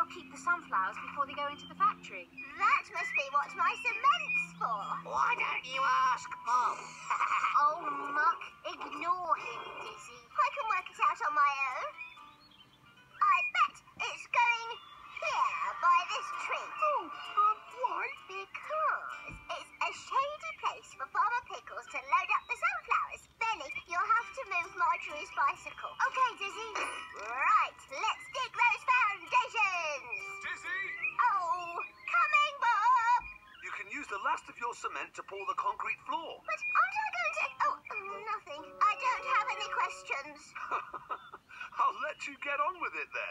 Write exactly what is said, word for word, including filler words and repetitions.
they'll keep the sunflowers before they go into the factory. That must be what my cement's for. Why don't you ask Mum? Oh, Muck, ignore him, Dizzy. I can work it out on my own. I bet it's going here by this tree. Oh, um, why? Because it's a shady place for Farmer Pickles to load up the sunflowers. Benny, you'll have to move Marjorie's bicycle. Okay, Dizzy. Right, let's dig those foundations. Dizzy! Oh, coming, Bob. You can use the last of your cement to pour the concrete floor. But aren't I going to... Oh, nothing. I don't have any questions. I'll let you get on with it then.